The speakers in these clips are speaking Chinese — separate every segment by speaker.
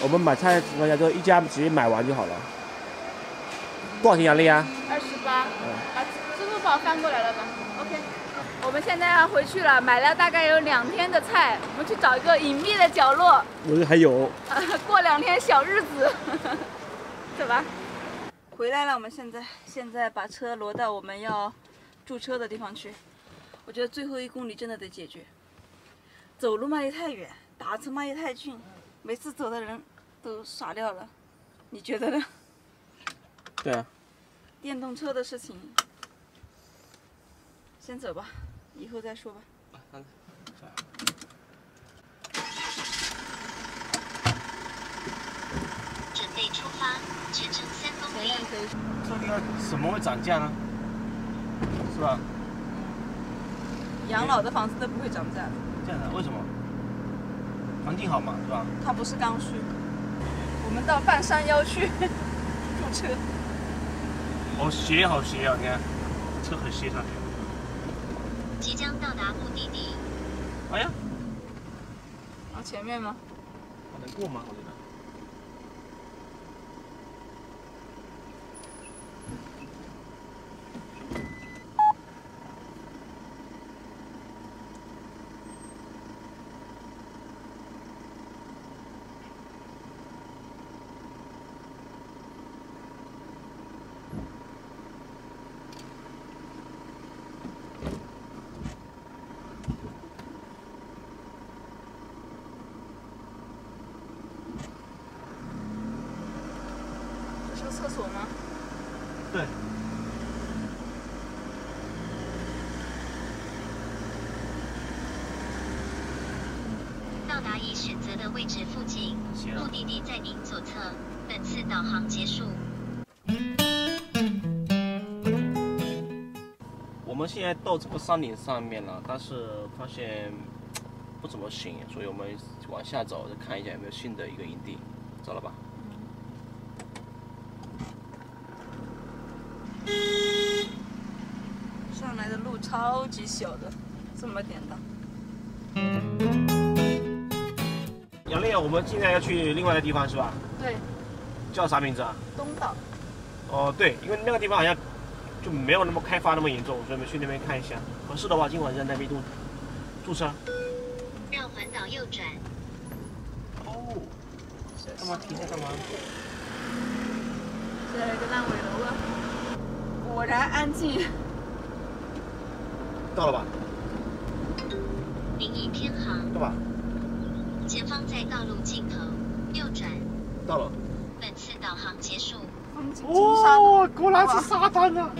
Speaker 1: 我们买菜大家就一家直接买完就好了。多少钱杨丽啊
Speaker 2: ？28。把支付宝翻过来了吧 ？OK。我们现在要回去了，买了大概有2天的菜，我们去找一个隐秘的角落。
Speaker 1: 我这还有。
Speaker 2: 过2天小日子，走吧。回来了，我们现在把车挪到我们要驻车的地方去。我觉得最后1公里真的得解决，走路嘛也太远，打车嘛也太近，每次走的人都傻掉了。你觉得呢？
Speaker 1: 对啊。
Speaker 2: 电动车的事情，先走吧，以后再说吧。
Speaker 3: 准备出发，全程3公里。
Speaker 1: 这个什么会涨价呢？是吧？
Speaker 2: 养老的房子都不会涨价的。
Speaker 1: 这样的，为什么？环境好嘛，是吧？
Speaker 2: 它不是刚需。我们到半山腰去驻车。
Speaker 1: 好斜，好斜啊！你看，车很斜上去。
Speaker 3: 即将到达目的地。
Speaker 1: 哎呀，
Speaker 2: 往前面吗？
Speaker 1: 能过吗？我觉得。
Speaker 2: 厕所吗？
Speaker 1: 对。
Speaker 3: 到达已选择的位置附近，目的地在您左侧。本次导航结束。
Speaker 1: 我们现在到这个山顶上面了，但是发现不怎么行，所以我们往下走，再看一下有没有新的一个营地。走了吧。
Speaker 2: 上来的路超级小的，这么点的。
Speaker 1: 杨丽，我们现在要去另外的地方是吧？
Speaker 2: 对。
Speaker 1: 叫啥名字啊？
Speaker 2: 东岛。
Speaker 1: 哦，对，因为那个地方好像就没有那么开发那么严重，所以我们去那边看一下。合适的话，今晚在那边驻车。
Speaker 3: 绕环岛右转。
Speaker 1: 哦。干嘛停下干嘛？
Speaker 2: 这有一个烂尾楼啊，果然安静。
Speaker 1: 到了吧？
Speaker 3: 您已偏航。
Speaker 1: 到吧？
Speaker 3: 前方在道路尽头右转。
Speaker 1: 到了。
Speaker 3: 本次导航结束。
Speaker 1: 哦，果然是沙滩啊！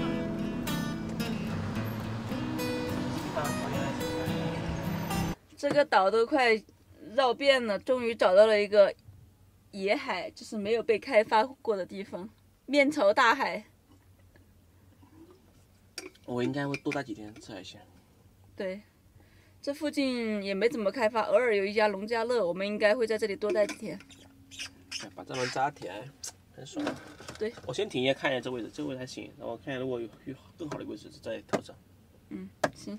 Speaker 2: 这个岛都快绕遍了，终于找到了一个野海，就是没有被开发过的地方，面朝大海。
Speaker 1: 我应该会多待几天测一下。
Speaker 2: 对，这附近也没怎么开发，偶尔有一家农家乐，我们应该会在这里多待几天。
Speaker 1: 把这门扎起来，很爽。
Speaker 2: 对，
Speaker 1: 我先停一下看一下这位置，这位置还行，然后看一下如果有更好的位置再调整。
Speaker 2: 嗯，行。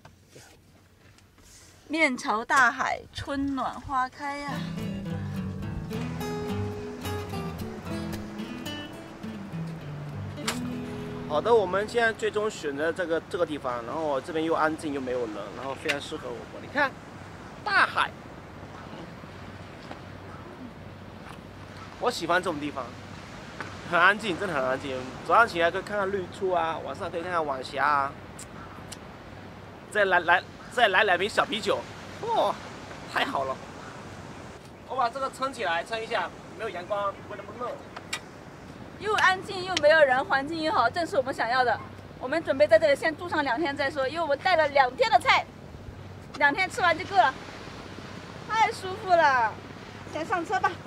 Speaker 2: 面朝大海，春暖花开呀。
Speaker 1: 好的，我们现在最终选择这个地方，然后这边又安静又没有人，然后非常适合我。你看，大海，我喜欢这种地方，很安静，真的很安静。早上起来可以看看日出啊，晚上可以看看晚霞啊，再来2瓶小啤酒，哇，太好了！我把这个撑起来，撑一下，没有阳光不会那么热。
Speaker 2: 又安静又没有人，环境又好，正是我们想要的。我们准备在这里先住上2天再说，因为我们带了2天的菜，2天吃完就够了，太舒服了。先上车吧。